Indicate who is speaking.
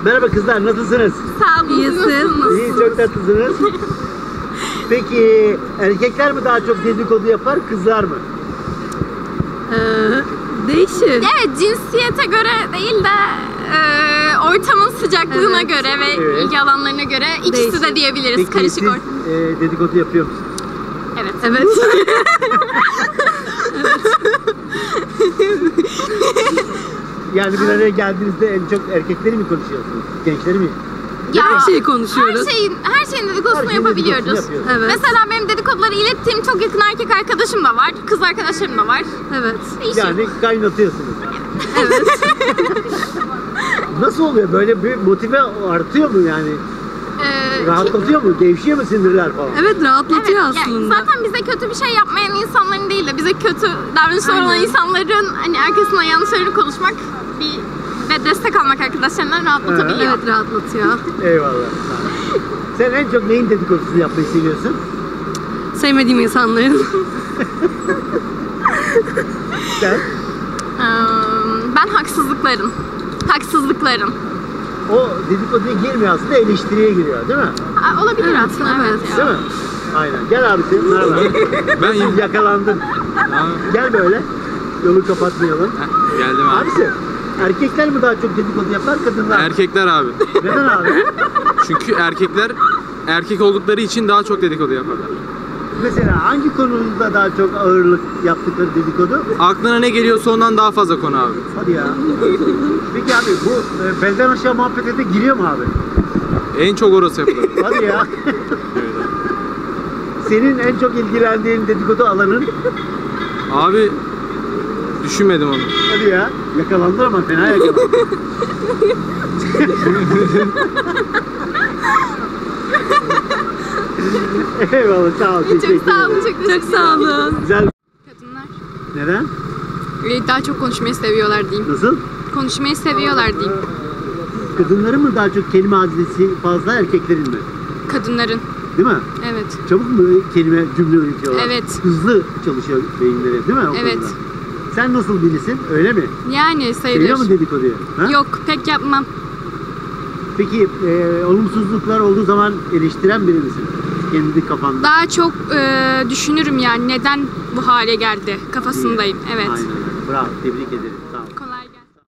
Speaker 1: Merhaba kızlar, nasılsınız?
Speaker 2: Sağ olun. İyisiniz.
Speaker 1: İyi, çok tatlısınız. Peki erkekler mi daha çok dedikodu yapar, kızlar mı?
Speaker 3: Değişir.
Speaker 2: Evet, cinsiyete göre değil de ortamın sıcaklığına göre ve ilgi alanlarına göre ikisi de diyebiliriz.
Speaker 1: Peki
Speaker 2: Karışık
Speaker 1: siz
Speaker 2: ortam.
Speaker 1: dedikodu yapıyor musunuz?
Speaker 2: Evet.
Speaker 3: Evet.
Speaker 1: Yani bir araya geldiğinizde en çok erkekleri mi konuşuyorsunuz? Gençleri mi?
Speaker 3: Her şeyi konuşuyoruz.
Speaker 2: Her şeyin dedikodusunu yapabiliyoruz.
Speaker 1: dedikodusunu yapıyoruz.
Speaker 3: Evet.
Speaker 2: Mesela benim dedikoduları ilettiğim çok yakın erkek arkadaşım da var, kız arkadaşlarım da var.
Speaker 3: Evet.
Speaker 1: Yani kaynatıyorsunuz.
Speaker 3: Evet.
Speaker 1: Nasıl oluyor? Böyle bir motive artıyor mu yani? Rahatlatıyor mu? Gevşiyor mu sinirler falan?
Speaker 3: Evet, rahatlatıyor
Speaker 2: Evet, yani
Speaker 3: aslında.
Speaker 2: zaten bize kötü bir şey yapmayan insanların değil de bize kötü davranışlar olan insanların hani arkasından yanlışlarını konuşmak ve destek almak arkadaşlarından rahatlatabiliyor.
Speaker 3: Evet, rahatlatıyor.
Speaker 1: Eyvallah. Sen en çok neyin dedikodusunu yapmayı seviyorsun?
Speaker 3: Sevmediğim insanların.
Speaker 1: Sen?
Speaker 2: Ben haksızlıkların.
Speaker 1: O dedikoduya girmiyor aslında, eleştiriye giriyor değil mi?
Speaker 2: Olabilir
Speaker 3: Evet,
Speaker 2: aslında,
Speaker 3: evet.
Speaker 2: evet.
Speaker 1: Değil mi? Aynen. Gel abi sen. Merhaba.
Speaker 4: Ben
Speaker 1: Yakalandın. Gel böyle. Yolu kapatmayalım.
Speaker 4: geldim abi.
Speaker 1: Abisi, erkekler mi daha çok dedikodu yapar, kadınlar mı?
Speaker 4: Erkekler abi.
Speaker 1: Neden abi?
Speaker 4: Çünkü erkekler erkek oldukları için daha çok dedikodu yaparlar.
Speaker 1: Mesela hangi konuda daha çok ağırlık yaptıkları dedikodu?
Speaker 4: Aklına ne geliyorsa ondan daha fazla konu abi.
Speaker 1: Hadi ya. Peki abi bu belden aşağı muhabbete de giriyor mu abi?
Speaker 4: En çok orası yapılır.
Speaker 1: Hadi ya. Senin en çok ilgilendiğin dedikodu alanın?
Speaker 4: Abi düşünmedim onu.
Speaker 1: Hadi ya. Yakalandın ama fena yakalandın. Eyvallah, sağ ol.
Speaker 2: Çok sağ olun,
Speaker 3: Çok sağ olun.
Speaker 1: Güzel.
Speaker 2: Kadınlar
Speaker 1: Neden?
Speaker 2: daha çok konuşmayı seviyorlar diyeyim.
Speaker 1: Nasıl?
Speaker 2: Konuşmayı seviyorlar diyeyim.
Speaker 1: Kadınların mı daha çok kelime hazinesi fazla, erkeklerin mi?
Speaker 2: Kadınların.
Speaker 1: Değil mi?
Speaker 2: Evet.
Speaker 1: Çabuk mu kelime, cümle üretiyorlar?
Speaker 2: Evet.
Speaker 1: Hızlı çalışıyor beyinleri değil mi? O
Speaker 2: Evet.
Speaker 1: konuda? Sen nasıl birisin? Öyle mi?
Speaker 2: Yani
Speaker 1: Seviyor mu dedikoduyu? Ha?
Speaker 2: Yok, pek yapmam.
Speaker 1: Peki olumsuzluklar olduğu zaman eleştiren biri misin? Kendi kafanda.
Speaker 2: Daha çok düşünürüm yani neden bu hale geldi kafasındayım. Evet.
Speaker 1: Aynen. Bravo. Tebrik ederim.